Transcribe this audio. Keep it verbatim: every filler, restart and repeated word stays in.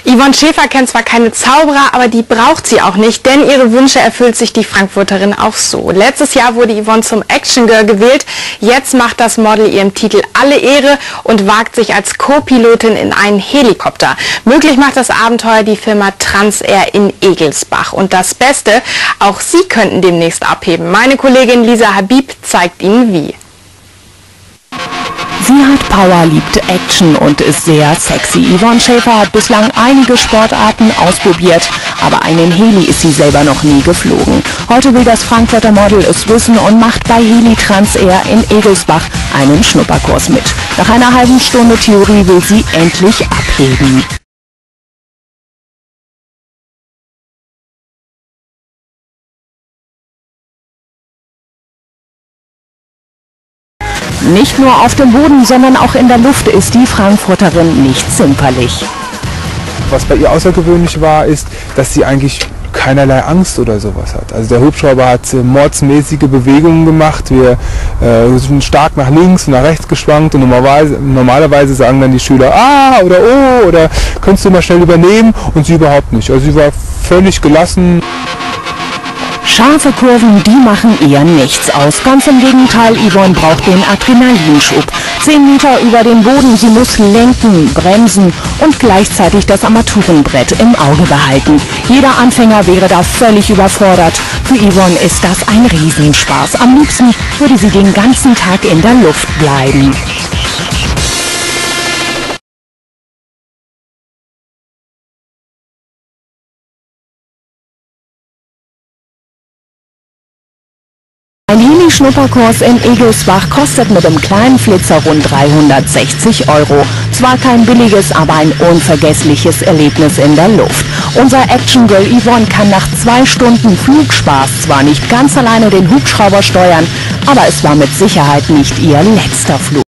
Yvonne Schäfer kennt zwar keine Zauberer, aber die braucht sie auch nicht, denn ihre Wünsche erfüllt sich die Frankfurterin auch so. Letztes Jahr wurde Yvonne zum Action Girl gewählt. Jetzt macht das Model ihrem Titel alle Ehre und wagt sich als Co-Pilotin in einen Helikopter. Möglich macht das Abenteuer die Firma Transair in Egelsbach. Und das Beste, auch Sie könnten demnächst abheben. Meine Kollegin Lisa Habib zeigt Ihnen wie. Sie hat Power, liebt Action und ist sehr sexy. Yvonne Schäfer hat bislang einige Sportarten ausprobiert, aber einen Heli ist sie selber noch nie geflogen. Heute will das Frankfurter Model es wissen und macht bei Heli Transair in Egelsbach einen Schnupperkurs mit. Nach einer halben Stunde Theorie will sie endlich abheben. Nicht nur auf dem Boden, sondern auch in der Luft ist die Frankfurterin nicht zimperlich. Was bei ihr außergewöhnlich war, ist, dass sie eigentlich keinerlei Angst oder sowas hat. Also der Hubschrauber hat äh, mordsmäßige Bewegungen gemacht, wir äh, sind stark nach links und nach rechts geschwankt und normalerweise, normalerweise sagen dann die Schüler, ah oder oh oder könntest du mal schnell übernehmen, und sie überhaupt nicht. Also sie war völlig gelassen. Scharfe Kurven, die machen ihr nichts aus. Ganz im Gegenteil, Yvonne braucht den Adrenalinschub. Zehn Meter über den Boden, sie muss lenken, bremsen und gleichzeitig das Armaturenbrett im Auge behalten. Jeder Anfänger wäre da völlig überfordert. Für Yvonne ist das ein Riesenspaß. Am liebsten würde sie den ganzen Tag in der Luft bleiben. Ein Heli-Schnupperkurs in Egelsbach kostet mit dem kleinen Flitzer rund dreihundertsechzig Euro. Zwar kein billiges, aber ein unvergessliches Erlebnis in der Luft. Unser Action-Girl Yvonne kann nach zwei Stunden Flugspaß zwar nicht ganz alleine den Hubschrauber steuern, aber es war mit Sicherheit nicht ihr letzter Flug.